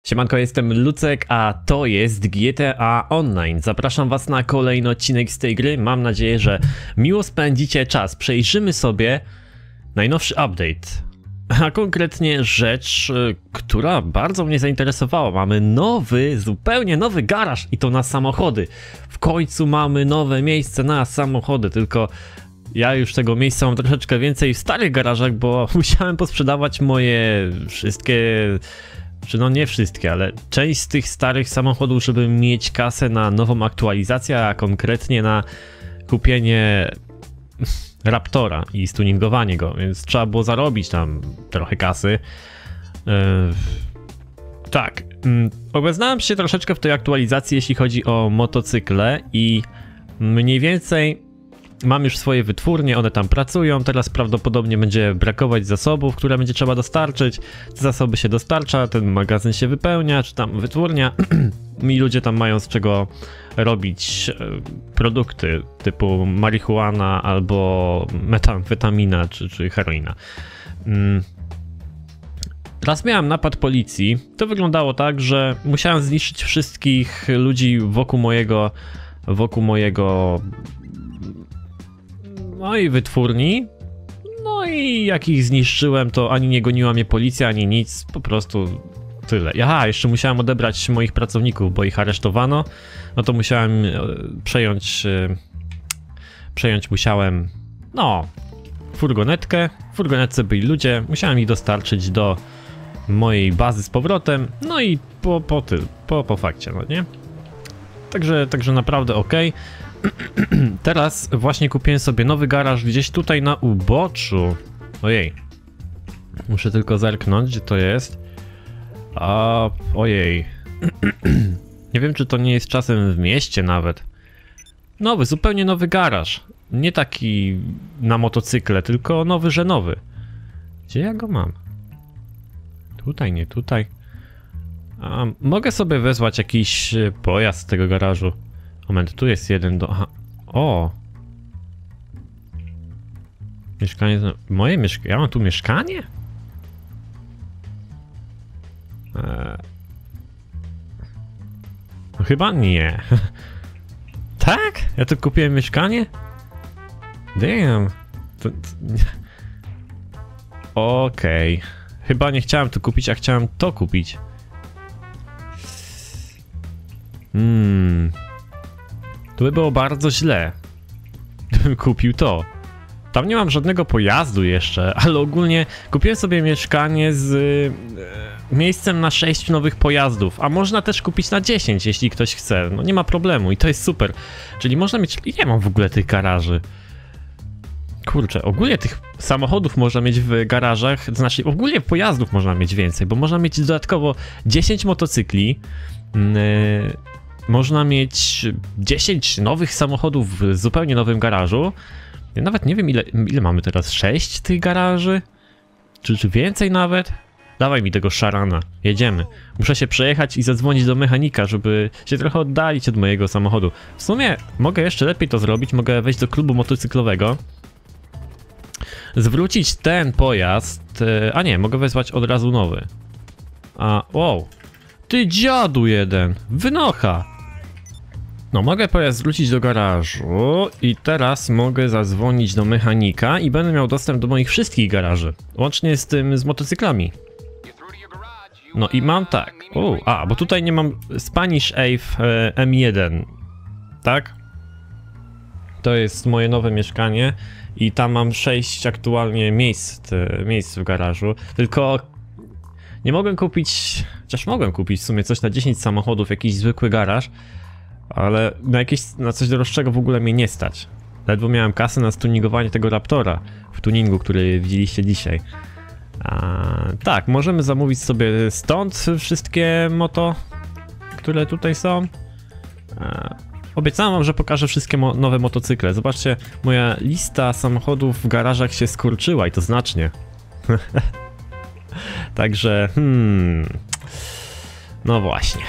Siemanko, jestem Lucek, a to jest GTA Online. Zapraszam was na kolejny odcinek z tej gry. Mam nadzieję, że miło spędzicie czas. Przejrzymy sobie najnowszy update. A konkretnie rzecz, która bardzo mnie zainteresowała. Mamy zupełnie nowy garaż i to na samochody. W końcu mamy nowe miejsce na samochody, tylko ja już tego miejsca mam troszeczkę więcej w starych garażach, bo musiałem posprzedawać moje wszystkie... no nie wszystkie, ale część z tych starych samochodów, żeby mieć kasę na nową aktualizację, a konkretnie na kupienie Raptora i stuningowanie go, więc trzeba było zarobić tam trochę kasy. Tak, obeznałem się troszeczkę w tej aktualizacji, jeśli chodzi o motocykle i mniej więcej mam już swoje wytwórnie, one tam pracują, teraz prawdopodobnie będzie brakować zasobów, które będzie trzeba dostarczyć. Te zasoby się dostarcza, ten magazyn się wypełnia, czy tam wytwórnia i ludzie tam mają z czego robić produkty typu marihuana albo metamfetamina czy heroina. Raz miałem napad policji, to wyglądało tak, że musiałem zniszczyć wszystkich ludzi wokół mojego mojej wytwórni, no i jak ich zniszczyłem, to ani nie goniła mnie policja, ani nic, po prostu tyle. Aha, jeszcze musiałem odebrać moich pracowników, bo ich aresztowano, no to musiałem przejąć musiałem, no, furgonetkę, w furgonetce byli ludzie, musiałem ich dostarczyć do mojej bazy z powrotem, no i po fakcie, no nie? Także naprawdę ok. Teraz właśnie kupiłem sobie nowy garaż gdzieś tutaj na uboczu. Ojej. Muszę tylko zerknąć, gdzie to jest. Ojej. Nie wiem, czy to nie jest czasem w mieście nawet. Zupełnie nowy garaż. Nie taki na motocykle, tylko nowy, że nowy. Gdzie ja go mam? Tutaj, nie tutaj. Mogę sobie wezwać jakiś pojazd z tego garażu. Moment, tu jest jeden do... Aha. O! Mieszkanie... Moje mieszkanie... Ja mam tu mieszkanie? No chyba nie. Tak? Ja tu kupiłem mieszkanie? Damn. Okej. Chyba nie chciałem tu kupić, a chciałem to kupić. To by było bardzo źle, gdybym kupił to. Tam nie mam żadnego pojazdu jeszcze, ale ogólnie kupiłem sobie mieszkanie z miejscem na 6 nowych pojazdów, a można też kupić na 10, jeśli ktoś chce. No nie ma problemu i to jest super. Czyli można mieć... Ile mam w ogóle tych garaży? Kurczę, ogólnie tych samochodów można mieć w garażach, to znaczy ogólnie pojazdów można mieć więcej, bo można mieć dodatkowo 10 motocykli, można mieć 10 nowych samochodów w zupełnie nowym garażu. Ja nawet nie wiem ile mamy teraz, 6 tych garaży? Czy więcej nawet? Dawaj mi tego szarana, jedziemy. Muszę się przejechać i zadzwonić do mechanika, żeby się trochę oddalić od mojego samochodu. W sumie mogę jeszcze lepiej to zrobić, mogę wejść do klubu motocyklowego. Zwrócić ten pojazd, a nie, mogę wezwać od razu nowy. Wow. Ty dziadu jeden, wynocha. No mogę pojazd zwrócić do garażu i teraz mogę zadzwonić do mechanika i będę miał dostęp do moich wszystkich garaży, łącznie z tym z motocyklami. No i mam tak, bo tutaj nie mam Spanish Ave M1, tak? To jest moje nowe mieszkanie i tam mam 6 aktualnie miejsc w garażu, tylko nie mogłem kupić, chociaż mogłem kupić w sumie coś na 10 samochodów, jakiś zwykły garaż, ale na coś droższego w ogóle mnie nie stać. Ledwo miałem kasę na stuningowanie tego Raptora w tuningu, który widzieliście dzisiaj. Tak, możemy zamówić sobie stąd wszystkie moto, które tutaj są. Obiecałem wam, że pokażę wszystkie nowe motocykle. Zobaczcie, moja lista samochodów w garażach się skurczyła i to znacznie. Także, no właśnie.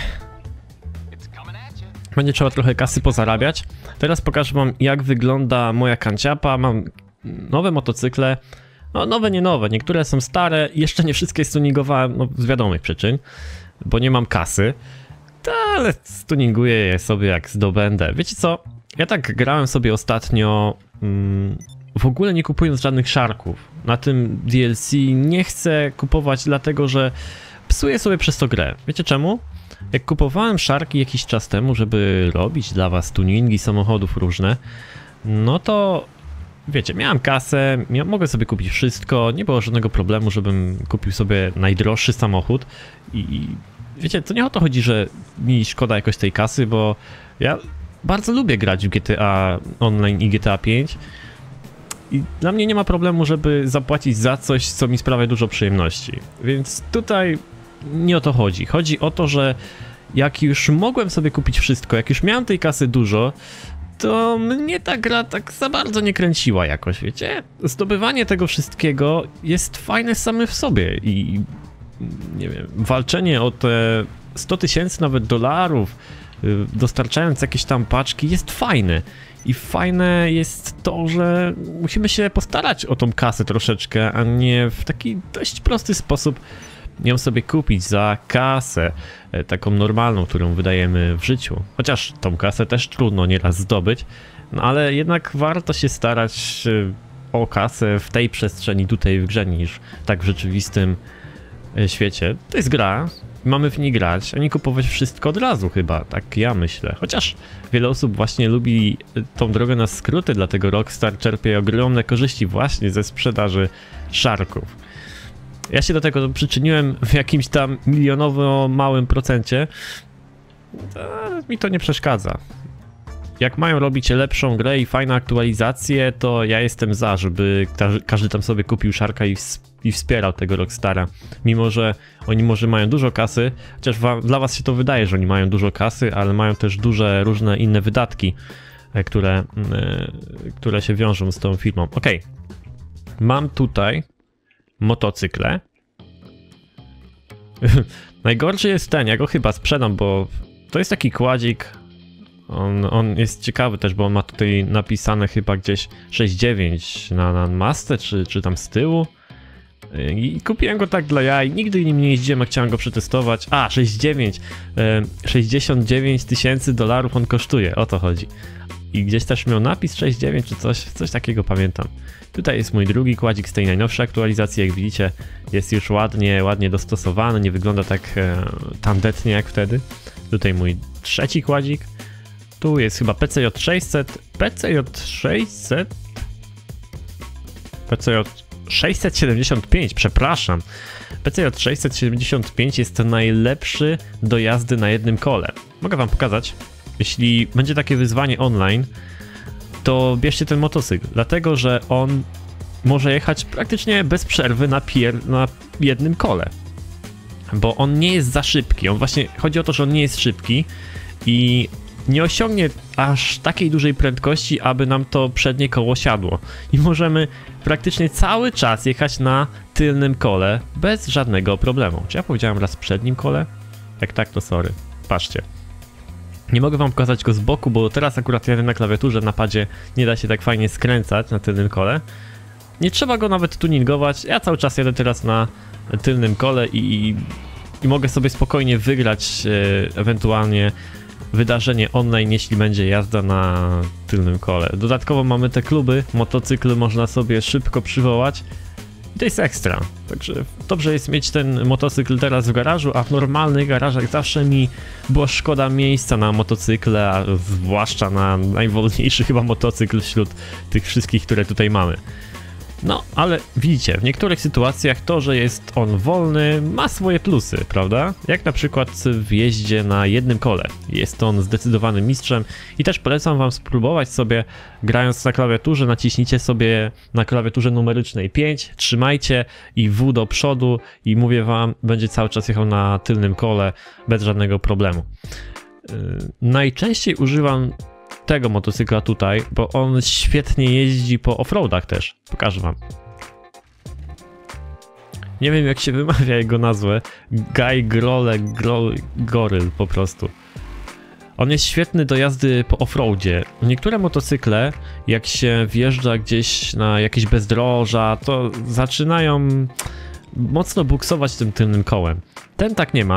Będzie trzeba trochę kasy pozarabiać. Teraz pokażę wam, jak wygląda moja kanciapa. Mam nowe motocykle. No nowe, nie nowe. Niektóre są stare. Jeszcze nie wszystkie stuningowałem, no z wiadomych przyczyn. bo nie mam kasy, ale stuninguję je sobie jak zdobędę. Wiecie co? Ja tak grałem sobie ostatnio, w ogóle nie kupując żadnych szarków. Na tym DLC nie chcę kupować, dlatego że psuję sobie przez to grę. Wiecie czemu? Jak kupowałem szarki jakiś czas temu, żeby robić dla was tuningi samochodów różne, no to wiecie, miałem kasę, mogłem sobie kupić wszystko, nie było żadnego problemu, żebym kupił sobie najdroższy samochód i wiecie, to nie o to chodzi, że mi szkoda jakoś tej kasy, bo ja bardzo lubię grać w GTA Online i GTA 5 i dla mnie nie ma problemu, żeby zapłacić za coś, co mi sprawia dużo przyjemności, więc tutaj nie o to chodzi. Chodzi o to, że jak już mogłem sobie kupić wszystko, jak już miałem tej kasy dużo, to mnie ta gra tak za bardzo nie kręciła jakoś, wiecie? Zdobywanie tego wszystkiego jest fajne same w sobie i nie wiem, walczenie o te 100 000 nawet dolarów, dostarczając jakieś tam paczki, jest fajne. I fajne jest to, że musimy się postarać o tą kasę troszeczkę, a nie w taki dość prosty sposób ją sobie kupić za kasę, taką normalną, którą wydajemy w życiu. Chociaż tą kasę też trudno nieraz zdobyć, no ale jednak warto się starać o kasę w tej przestrzeni tutaj w grze niż tak w rzeczywistym świecie. To jest gra, mamy w niej grać, a nie kupować wszystko od razu chyba, tak ja myślę. Chociaż wiele osób właśnie lubi tą drogę na skróty, dlatego Rockstar czerpie ogromne korzyści właśnie ze sprzedaży szarków. Ja się do tego przyczyniłem w jakimś tam milionowo małym procencie. Mi to nie przeszkadza. Jak mają robić lepszą grę i fajne aktualizacje, to ja jestem za, żeby każdy tam sobie kupił szarka i wspierał tego Rockstara. Mimo że oni może mają dużo kasy, chociaż dla was się to wydaje, że oni mają dużo kasy, ale mają też duże różne inne wydatki, które się wiążą z tą firmą. Okej. Mam tutaj motocykle. Najgorszy jest ten, ja go chyba sprzedam, bo to jest taki kładzik. On jest ciekawy też, bo on ma tutaj napisane chyba gdzieś 6.9 na masce, czy tam z tyłu. I kupiłem go tak dla jaj, nigdy nim nie jeździłem, a chciałem go przetestować. A, 6.9, 69 000 dolarów on kosztuje, o to chodzi. I gdzieś też miał napis 6.9 czy coś takiego, pamiętam. Tutaj jest mój drugi kładzik z tej najnowszej aktualizacji, jak widzicie jest już ładnie dostosowany, nie wygląda tak tandetnie jak wtedy. Tutaj mój trzeci kładzik. Tu jest chyba PCJ 675, przepraszam. PCJ 675 jest najlepszy do jazdy na jednym kole. Mogę wam pokazać. Jeśli będzie takie wyzwanie online, to bierzcie ten motocykl, dlatego że on może jechać praktycznie bez przerwy na jednym kole. Bo on nie jest za szybki, chodzi o to, że on nie jest szybki i nie osiągnie aż takiej dużej prędkości, aby nam to przednie koło siadło. I możemy praktycznie cały czas jechać na tylnym kole bez żadnego problemu. Czy ja powiedziałem raz przednim kole? Jak tak, to sorry. Patrzcie. Nie mogę wam pokazać go z boku, bo teraz akurat jadę na klawiaturze, na padzie nie da się tak fajnie skręcać na tylnym kole. Nie trzeba go nawet tuningować, ja cały czas jadę teraz na tylnym kole i mogę sobie spokojnie wygrać ewentualnie wydarzenie online, jeśli będzie jazda na tylnym kole. Dodatkowo mamy te kluby, motocykl można sobie szybko przywołać. I to jest ekstra, także dobrze jest mieć ten motocykl teraz w garażu, a w normalnych garażach zawsze mi było szkoda miejsca na motocykle, a zwłaszcza na najwolniejszy chyba motocykl wśród tych wszystkich, które tutaj mamy. No, ale widzicie, w niektórych sytuacjach to, że jest on wolny, ma swoje plusy, prawda? Jak na przykład w jeździe na jednym kole. Jest on zdecydowanym mistrzem i też polecam wam spróbować sobie, grając na klawiaturze, naciśnijcie sobie na klawiaturze numerycznej 5, trzymajcie i W do przodu i mówię wam, będzie cały czas jechał na tylnym kole bez żadnego problemu. Najczęściej używam tego motocykla tutaj, bo on świetnie jeździ po offroadach też. Pokażę wam. Nie wiem jak się wymawia jego nazwę. Guy Goryl po prostu. On jest świetny do jazdy po offroadzie. Niektóre motocykle, jak się wjeżdża gdzieś na jakieś bezdroża, to zaczynają mocno buksować tym tylnym kołem. Ten tak nie ma.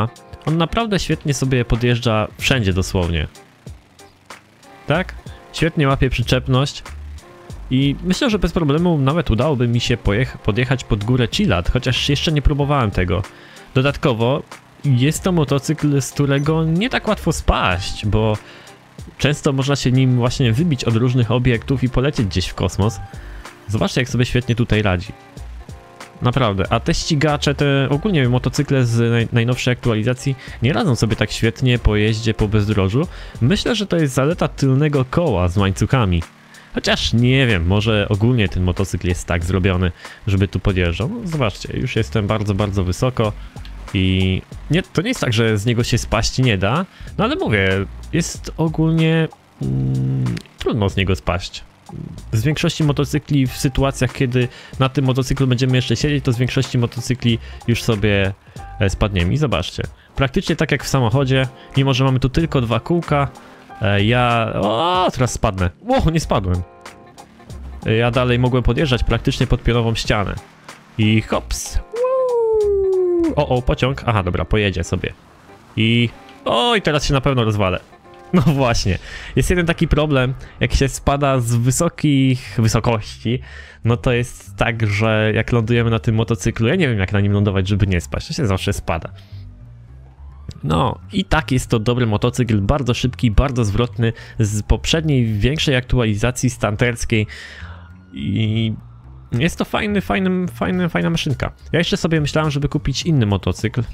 On naprawdę świetnie sobie podjeżdża wszędzie dosłownie. Tak? Świetnie łapie przyczepność. I myślę, że bez problemu nawet udałoby mi się podjechać pod górę Chilad, chociaż jeszcze nie próbowałem tego. Dodatkowo jest to motocykl, z którego nie tak łatwo spaść, bo często można się nim właśnie wybić od różnych obiektów i polecieć gdzieś w kosmos. Zobaczcie, jak sobie świetnie tutaj radzi. Naprawdę, a te ścigacze, te ogólnie motocykle z najnowszej aktualizacji nie radzą sobie tak świetnie po jeździe po bezdrożu. Myślę, że to jest zaleta tylnego koła z łańcuchami. Chociaż nie wiem, może ogólnie ten motocykl jest tak zrobiony, żeby tu podjeżdżał. No, zobaczcie, już jestem bardzo, bardzo wysoko i to nie jest tak, że z niego się spaść nie da, no ale mówię, jest ogólnie trudno z niego spaść. Z większości motocykli w sytuacjach, kiedy na tym motocyklu będziemy jeszcze siedzieć, to z większości motocykli już sobie spadniemy. I zobaczcie, praktycznie tak jak w samochodzie, mimo że mamy tu tylko 2 kółka, teraz spadnę. Nie spadłem. Ja dalej mogłem podjeżdżać praktycznie pod pionową ścianę. I hops. Pociąg. Aha, dobra, pojedzie sobie. I teraz się na pewno rozwalę. No właśnie. Jest jeden taki problem, jak się spada z wysokich wysokości, no to jest tak, że jak lądujemy na tym motocyklu, ja nie wiem jak na nim lądować, żeby nie spaść, to się zawsze spada. No i tak jest to dobry motocykl, bardzo szybki, bardzo zwrotny, z poprzedniej, większej aktualizacji stanterskiej i jest to fajna maszynka. Ja jeszcze sobie myślałem, żeby kupić inny motocykl.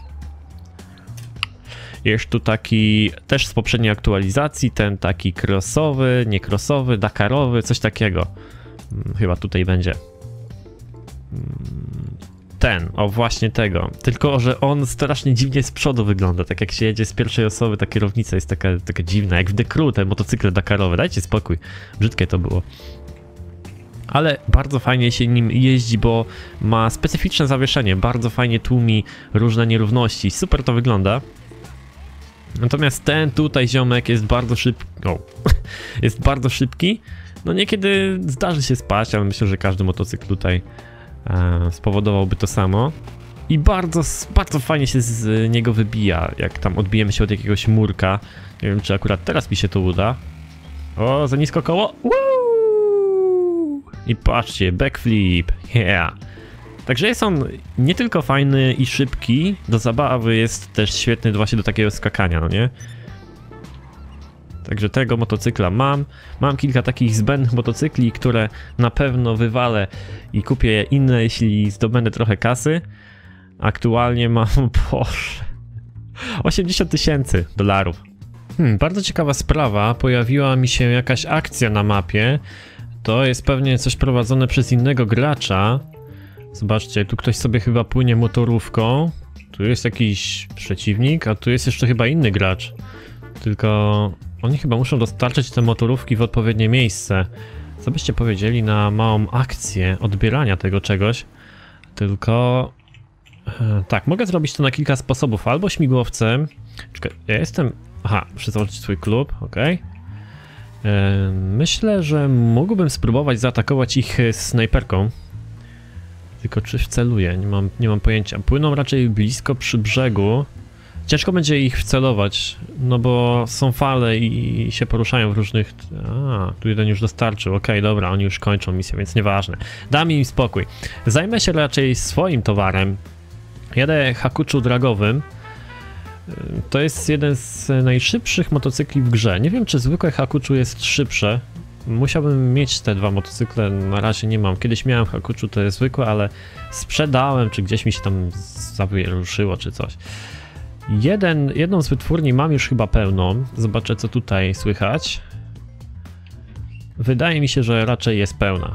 Jest tu taki też z poprzedniej aktualizacji, ten taki crossowy, nie crossowy, dakarowy, coś takiego. Chyba tutaj będzie. Właśnie tego. Tylko, że on strasznie dziwnie z przodu wygląda, tak jak się jedzie z pierwszej osoby, ta kierownica jest taka dziwna, jak w The Crew, te motocykle dakarowe, dajcie spokój, brzydkie to było. Ale bardzo fajnie się nim jeździ, bo ma specyficzne zawieszenie, bardzo fajnie tłumi różne nierówności, super to wygląda. Natomiast ten tutaj ziomek jest bardzo szybki, jest bardzo szybki, no niekiedy zdarzy się spaść, ale myślę, że każdy motocykl tutaj spowodowałby to samo. I bardzo fajnie się z niego wybija, jak tam odbijemy się od jakiegoś murka. Nie wiem, czy akurat teraz mi się to uda. Za nisko koło. Woo! I patrzcie, backflip. Yeah. Także jest on nie tylko fajny i szybki, do zabawy jest też świetny właśnie do takiego skakania, no nie? Także tego motocykla mam. Mam kilka takich zbędnych motocykli, które na pewno wywalę i kupię inne, jeśli zdobędę trochę kasy. Aktualnie mam, boże, $80 000. Bardzo ciekawa sprawa, pojawiła mi się jakaś akcja na mapie. To jest pewnie coś prowadzone przez innego gracza. Zobaczcie, tu ktoś sobie chyba płynie motorówką. Tu jest jakiś przeciwnik, a tu jest jeszcze chyba inny gracz. Tylko oni chyba muszą dostarczyć te motorówki w odpowiednie miejsce. Co byście powiedzieli na małą akcję odbierania tego czegoś? Tylko... tak, mogę zrobić to na kilka sposobów. Albo śmigłowcem... Czekaj, ja jestem... Aha, muszę założyć swój klub, okej. Myślę, że mógłbym spróbować zaatakować ich snajperką. Tylko czy wceluję? Nie mam pojęcia. Płyną raczej blisko przy brzegu. Ciężko będzie ich wcelować, no bo są fale i się poruszają w różnych... tu jeden już dostarczył, okej, dobra, oni już kończą misję, więc nieważne. Dam im spokój. Zajmę się raczej swoim towarem. Jadę Hakuchu dragowym. To jest jeden z najszybszych motocykli w grze. Nie wiem, czy zwykłe Hakuchu jest szybsze. Musiałbym mieć te 2 motocykle, na razie nie mam. Kiedyś miałem Hakuchu, to jest zwykłe, ale sprzedałem, czy gdzieś mi się tam zawieruszyło, czy coś. Jedną z wytwórni mam już chyba pełną. Zobaczę, co tutaj słychać. Wydaje mi się, że raczej jest pełna.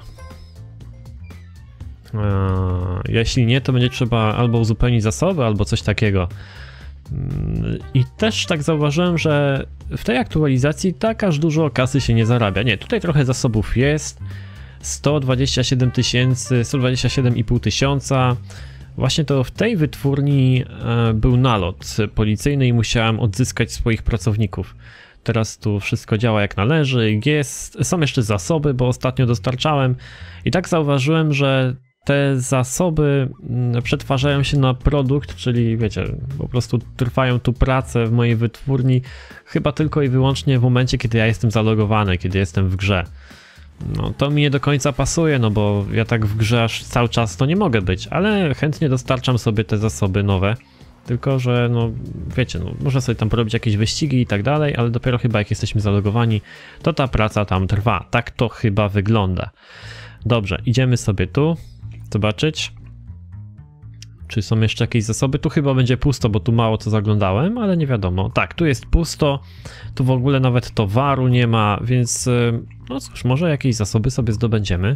Jeśli nie, to będzie trzeba albo uzupełnić zasoby, albo coś takiego. I też tak zauważyłem, że w tej aktualizacji tak aż dużo kasy się nie zarabia. Nie, tutaj trochę zasobów jest. 127 000, 127,5 tysiąca. Właśnie to w tej wytwórni był nalot policyjny i musiałem odzyskać swoich pracowników. Teraz tu wszystko działa jak należy, są jeszcze zasoby, bo ostatnio dostarczałem i tak zauważyłem, że te zasoby przetwarzają się na produkt, czyli wiecie, po prostu trwają tu prace w mojej wytwórni chyba tylko i wyłącznie w momencie, kiedy ja jestem zalogowany, kiedy jestem w grze. No to mi nie do końca pasuje, no bo ja tak w grze aż cały czas to nie mogę być, ale chętnie dostarczam sobie te zasoby nowe. Tylko że no wiecie, no można sobie tam porobić jakieś wyścigi i tak dalej, ale dopiero chyba jak jesteśmy zalogowani, to ta praca tam trwa. Tak to chyba wygląda. Dobrze, idziemy sobie tu zobaczyć, czy są jeszcze jakieś zasoby. Tu chyba będzie pusto, bo tu mało co zaglądałem, ale nie wiadomo. Tak, tu jest pusto, tu w ogóle nawet towaru nie ma, więc no cóż, może jakieś zasoby sobie zdobędziemy.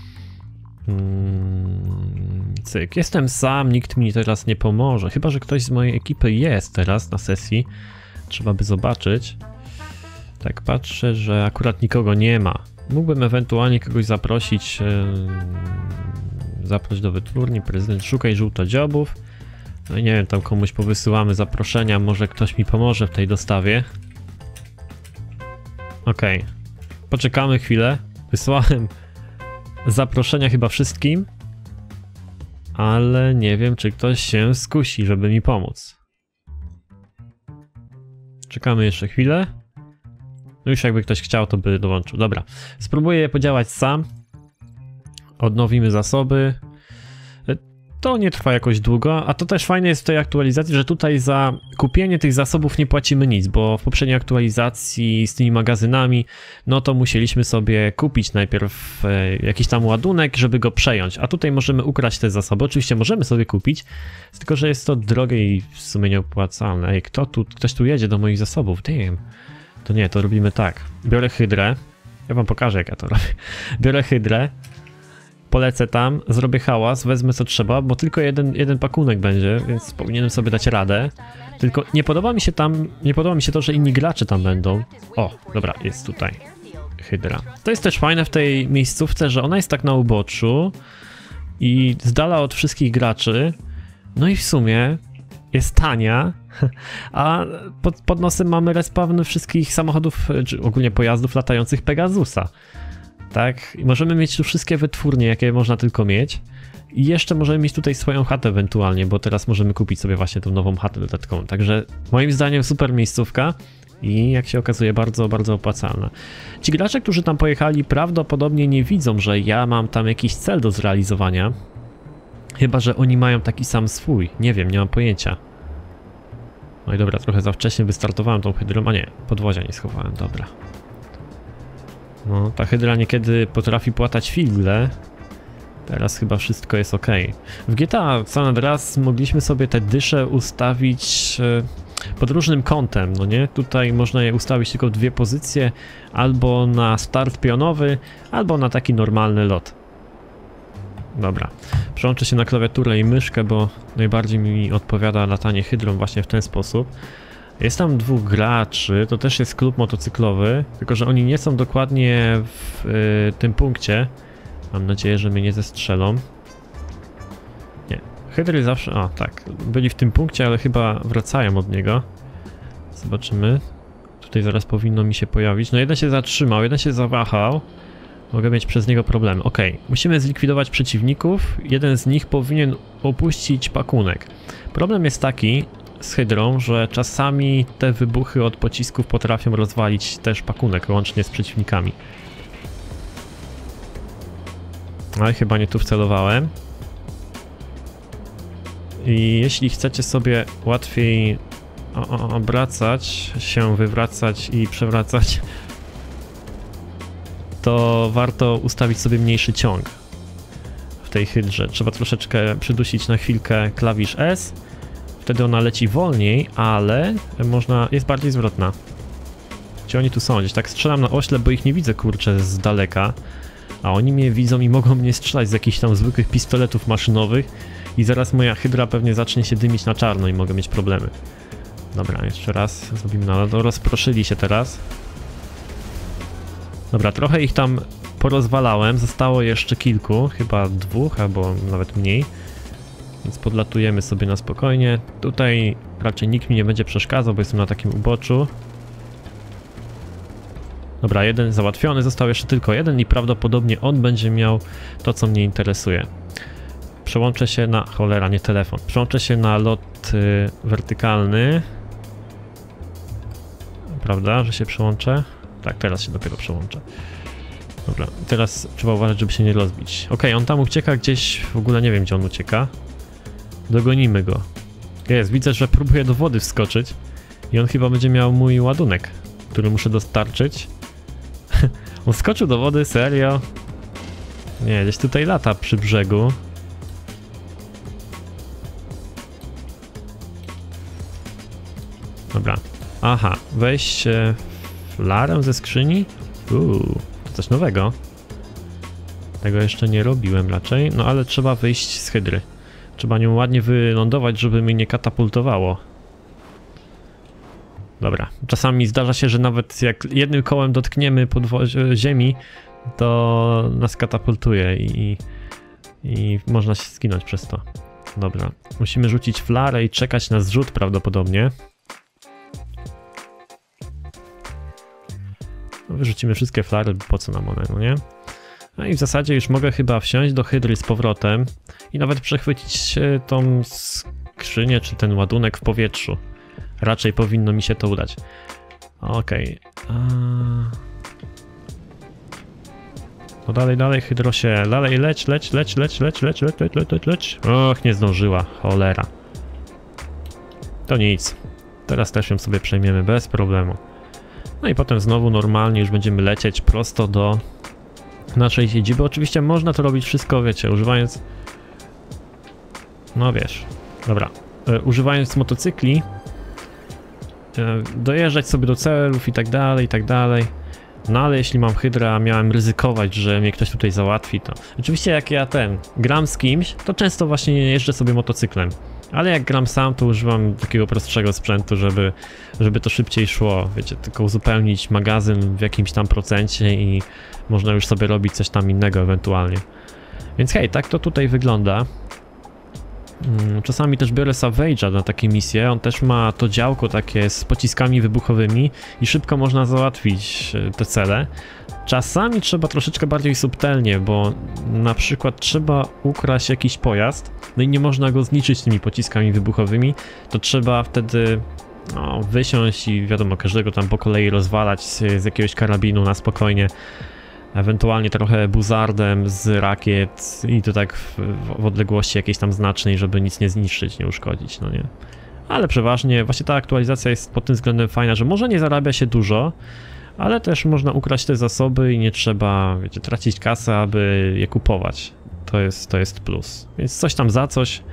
Cyk, jestem sam, nikt mi teraz nie pomoże, chyba że ktoś z mojej ekipy jest teraz na sesji, trzeba by zobaczyć. Tak, patrzę, że akurat nikogo nie ma. Mógłbym ewentualnie kogoś zaprosić, zaproś do wytwórni, prezydent, szukaj żółtodziobów. No i nie wiem, tam komuś powysyłamy zaproszenia, może ktoś mi pomoże w tej dostawie. Okej, poczekamy chwilę, wysłałem zaproszenia chyba wszystkim, ale nie wiem, czy ktoś się skusi, żeby mi pomóc. Czekamy jeszcze chwilę. No już jakby ktoś chciał, to by dołączył. Dobra, spróbuję podziałać sam. Odnowimy zasoby. To nie trwa jakoś długo, a to też fajne jest w tej aktualizacji, że tutaj za kupienie tych zasobów nie płacimy nic, bo w poprzedniej aktualizacji z tymi magazynami, no to musieliśmy sobie kupić najpierw jakiś tam ładunek, żeby go przejąć, a tutaj możemy ukraść te zasoby. Oczywiście możemy sobie kupić, tylko że jest to drogie i w sumie nieopłacalne. Ej, ktoś tu jedzie do moich zasobów, damn. To nie, to robimy tak. Biorę hydrę, ja wam pokażę jak ja to robię. Biorę hydrę, polecę tam, zrobię hałas, wezmę co trzeba, bo tylko jeden pakunek będzie, więc powinienem sobie dać radę. Tylko nie podoba mi się to, że inni gracze tam będą. O, dobra, jest tutaj hydra. To jest też fajne w tej miejscówce, że ona jest tak na uboczu i z dala od wszystkich graczy. No i w sumie jest tania, a pod nosem mamy respawn wszystkich samochodów, czy ogólnie pojazdów latających Pegasusa. Tak, i możemy mieć tu wszystkie wytwórnie, jakie można tylko mieć. I jeszcze możemy mieć tutaj swoją chatę ewentualnie, bo teraz możemy kupić sobie właśnie tą nową chatę dodatkową. Także moim zdaniem super miejscówka i jak się okazuje bardzo, bardzo opłacalna. Ci gracze, którzy tam pojechali, prawdopodobnie nie widzą, że ja mam tam jakiś cel do zrealizowania. Chyba że oni mają taki sam swój. Nie wiem, nie mam pojęcia. No i dobra, trochę za wcześnie wystartowałem tą hydrą, a nie, podwozia nie schowałem, dobra. No, ta hydra niekiedy potrafi płatać figle. Teraz chyba wszystko jest ok. W GTA San Andreas mogliśmy sobie te dysze ustawić pod różnym kątem, no nie? Tutaj można je ustawić tylko w dwie pozycje, albo na start pionowy, albo na taki normalny lot. Dobra, przełączę się na klawiaturę i myszkę, bo najbardziej mi odpowiada latanie hydrą właśnie w ten sposób. Jest tam dwóch graczy, to też jest klub motocyklowy, tylko że oni nie są dokładnie w tym punkcie. Mam nadzieję, że mnie nie zestrzelą. Nie, hydry zawsze... O, tak, byli w tym punkcie, ale chyba wracają od niego. Zobaczymy. Tutaj zaraz powinno mi się pojawić. No jeden się zatrzymał, jeden się zawahał. Mogę mieć przez niego problemy. Ok, musimy zlikwidować przeciwników. Jeden z nich powinien opuścić pakunek. Problem jest taki z hydrą, że czasami te wybuchy od pocisków potrafią rozwalić też pakunek, łącznie z przeciwnikami. Ale chyba nie tu wcelowałem. I jeśli chcecie sobie łatwiej obracać się, wywracać i przewracać, to warto ustawić sobie mniejszy ciąg w tej hydrze. Trzeba troszeczkę przydusić na chwilkę klawisz S. Wtedy ona leci wolniej, ale jest bardziej zwrotna. Gdzie oni tu są? Gdzieś tak strzelam na oślep, bo ich nie widzę, kurczę, z daleka. A oni mnie widzą i mogą mnie strzelać z jakichś tam zwykłych pistoletów maszynowych. I zaraz moja hydra pewnie zacznie się dymić na czarno i mogę mieć problemy. Dobra, jeszcze raz zrobimy na lodo. Rozproszyli się teraz. Dobra, trochę ich tam porozwalałem. Zostało jeszcze kilku, chyba dwóch albo nawet mniej. Więc podlatujemy sobie na spokojnie. Tutaj raczej nikt mi nie będzie przeszkadzał, bo jestem na takim uboczu. Dobra, jeden załatwiony, został jeszcze tylko jeden i prawdopodobnie on będzie miał to, co mnie interesuje. Przełączę się na... Cholera, nie telefon. Przełączę się na lot wertykalny. Prawda, że się przełączę? Tak, teraz się dopiero przełączę. Dobra, teraz trzeba uważać, żeby się nie rozbić. Okej, on tam ucieka gdzieś, w ogóle nie wiem, gdzie on ucieka. Dogonimy go. Jest, widzę, że próbuje do wody wskoczyć. I on chyba będzie miał mój ładunek, który muszę dostarczyć. On skoczył do wody, serio? Nie, gdzieś tutaj lata przy brzegu. Dobra. Aha, weź flarę ze skrzyni? To coś nowego. Tego jeszcze nie robiłem raczej, no ale trzeba wyjść z hydry. Trzeba nią ładnie wylądować, żeby mnie nie katapultowało. Dobra, czasami zdarza się, że nawet jak jednym kołem dotkniemy ziemi, to nas katapultuje i można się zginąć przez to. Dobra, musimy rzucić flarę i czekać na zrzut prawdopodobnie. No, wyrzucimy wszystkie flary, po co nam one, no nie? No i w zasadzie już mogę chyba wsiąść do hydry z powrotem i nawet przechwycić tą skrzynię czy ten ładunek w powietrzu. Raczej powinno mi się to udać. Okej. No dalej, hydrosie, dalej, leć. Och, nie zdążyła, cholera. To nic. Teraz też ją sobie przejmiemy bez problemu. No i potem znowu normalnie już będziemy lecieć prosto do naszej siedziby. Oczywiście można to robić wszystko, wiecie, używając... No wiesz, dobra. Używając motocykli, dojeżdżać sobie do celów i tak dalej. No ale jeśli mam hydrę, a miałem ryzykować, że mnie ktoś tutaj załatwi, to... Oczywiście jak ja gram z kimś, to często właśnie jeżdżę sobie motocyklem. Ale jak gram sam, to używam takiego prostszego sprzętu, żeby to szybciej szło. Wiecie, tylko uzupełnić magazyn w jakimś tam procencie i można już sobie robić coś tam innego ewentualnie. Więc hej, tak to tutaj wygląda. Czasami też biorę Savage'a na takie misje, on też ma to działko takie z pociskami wybuchowymi i szybko można załatwić te cele. Czasami trzeba troszeczkę bardziej subtelnie, bo na przykład trzeba ukraść jakiś pojazd, no i nie można go zniszczyć tymi pociskami wybuchowymi, to trzeba wtedy wysiąść i wiadomo, każdego tam po kolei rozwalać z jakiegoś karabinu na spokojnie. Ewentualnie trochę buzardem z rakiet i to tak w odległości jakiejś tam znacznej, żeby nic nie zniszczyć, nie uszkodzić, no nie. Ale przeważnie właśnie ta aktualizacja jest pod tym względem fajna, że może nie zarabia się dużo, ale też można ukraść te zasoby i nie trzeba, wiecie, tracić kasy, aby je kupować. To jest plus. Więc coś tam za coś,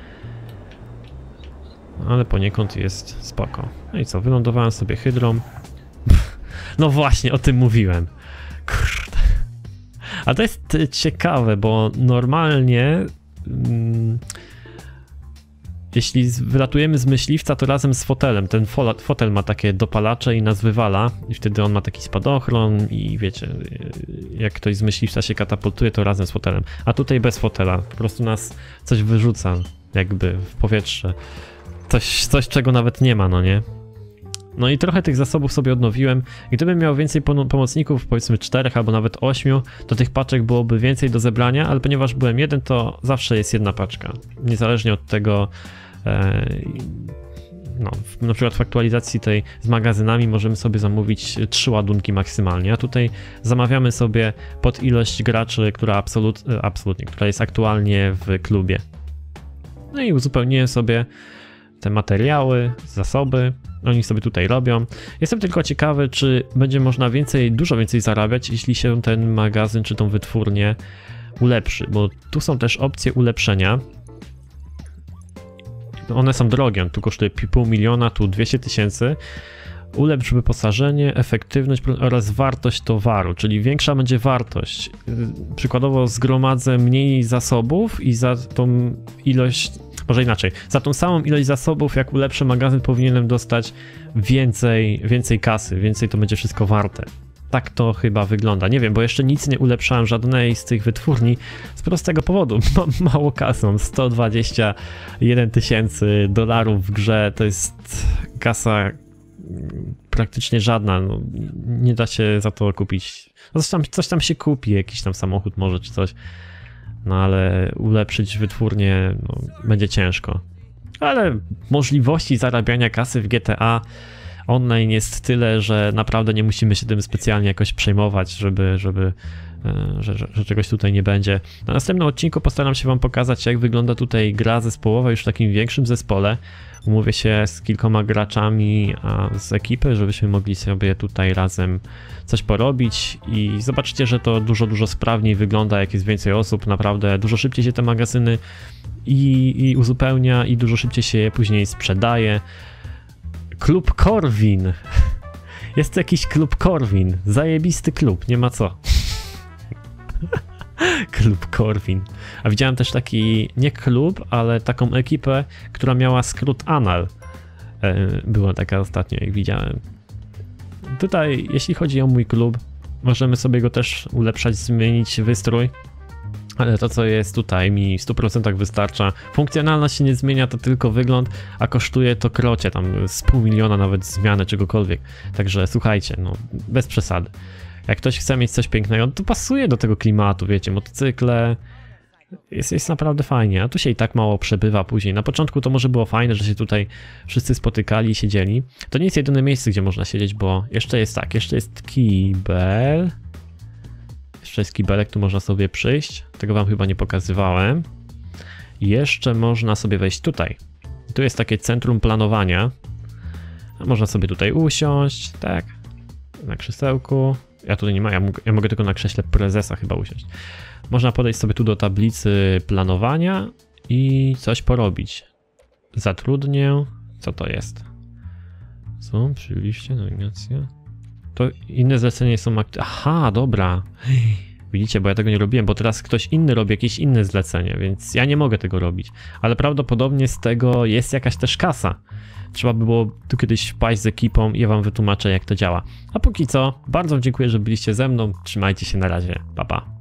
ale poniekąd jest spoko. No i co, wylądowałem sobie hydrą. No właśnie, o tym mówiłem. Kurde. A to jest ciekawe, bo normalnie jeśli wylatujemy z myśliwca, to razem z fotelem. Ten fotel ma takie dopalacze i nas wywala i wtedy on ma taki spadochron i wiecie, jak ktoś z myśliwca się katapultuje, to razem z fotelem. A tutaj bez fotela, po prostu nas coś wyrzuca jakby w powietrze. Coś czego nawet nie ma, no nie? No i trochę tych zasobów sobie odnowiłem. Gdybym miał więcej pomocników, powiedzmy 4 albo nawet 8, to tych paczek byłoby więcej do zebrania, ale ponieważ byłem jeden, to zawsze jest jedna paczka. Niezależnie od tego, no, na przykład w aktualizacji tej z magazynami możemy sobie zamówić 3 ładunki maksymalnie, a tutaj zamawiamy sobie pod ilość graczy, która absolutnie, która jest aktualnie w klubie. No i uzupełniłem sobie te materiały, zasoby, oni sobie tutaj robią. Jestem tylko ciekawy, czy będzie można dużo więcej zarabiać, jeśli się ten magazyn czy tą wytwórnię ulepszy, bo tu są też opcje ulepszenia. One są drogie, tu kosztuje 500 000, tu 200 000. Ulepsz wyposażenie, efektywność oraz wartość towaru, czyli większa będzie wartość. Przykładowo zgromadzę mniej zasobów i za tą ilość, może inaczej, za tą samą ilość zasobów, jak ulepszę magazyn, powinienem dostać więcej kasy, więcej to będzie wszystko warte. Tak to chyba wygląda. Nie wiem, bo jeszcze nic nie ulepszałem żadnej z tych wytwórni z prostego powodu. Mam mało kasy, mam 121 000 $ w grze, to jest kasa praktycznie żadna, no, nie da się za to kupić. No coś tam się kupi, jakiś tam samochód może czy coś, No ale ulepszyć wytwórnię no, będzie ciężko. Ale możliwości zarabiania kasy w GTA Online jest tyle, że naprawdę nie musimy się tym specjalnie jakoś przejmować, że czegoś tutaj nie będzie. Na następnym odcinku postaram się wam pokazać, jak wygląda tutaj gra zespołowa już w takim większym zespole. Umówię się z kilkoma graczami z ekipy, żebyśmy mogli sobie tutaj razem coś porobić i zobaczycie, że to dużo sprawniej wygląda, jak jest więcej osób. Naprawdę dużo szybciej się te magazyny i uzupełnia i dużo szybciej się je później sprzedaje. Klub Corwin. Jest to jakiś klub Corwin. Zajebisty klub, nie ma co. Klub Corwin. A widziałem też taki, nie klub, ale taką ekipę, która miała skrót ANAL. Była taka ostatnio, jak widziałem. Tutaj, jeśli chodzi o mój klub, możemy sobie go też ulepszać, zmienić wystrój. Ale to, co jest tutaj, mi w 100% wystarcza. Funkcjonalność się nie zmienia, to tylko wygląd, a kosztuje to krocie, tam z $500 000 nawet zmiany czegokolwiek. Także słuchajcie, no bez przesady. Jak ktoś chce mieć coś pięknego, to pasuje do tego klimatu, wiecie, motocykle. Jest naprawdę fajnie, a tu się i tak mało przebywa później. Na początku to może było fajne, że się tutaj wszyscy spotykali i siedzieli. To nie jest jedyne miejsce, gdzie można siedzieć, bo jeszcze jest tak, jeszcze jest kibel. Jeszcze jest kibelek, tu można sobie przyjść. Tego wam chyba nie pokazywałem. Jeszcze można sobie wejść tutaj. Tu jest takie centrum planowania. Można sobie tutaj usiąść, tak, na krzesełku. Ja tutaj nie ma, ja mogę tylko na krześle prezesa chyba usiąść. Można podejść sobie tu do tablicy planowania i coś porobić. Zatrudnię. Co to jest? Co? Przyjęliście nominację? To inne zlecenia są aktywne. Aha, dobra. Widzicie, bo ja tego nie robiłem, bo teraz ktoś inny robi jakieś inne zlecenie, więc ja nie mogę tego robić. Ale prawdopodobnie z tego jest jakaś też kasa. Trzeba by było tu kiedyś wpaść z ekipą i ja wam wytłumaczę, jak to działa. A póki co, bardzo dziękuję, że byliście ze mną. Trzymajcie się, na razie. Pa, pa.